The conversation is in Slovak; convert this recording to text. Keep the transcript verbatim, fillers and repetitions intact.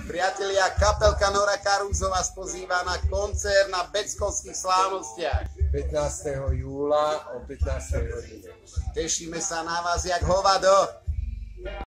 Priatelia, kapelka Nora Karuzo vás pozýva na koncert na Beckovských slávnostiach. pätnásteho júla o pätnástej hodine. Tešíme sa na vás jak hovado.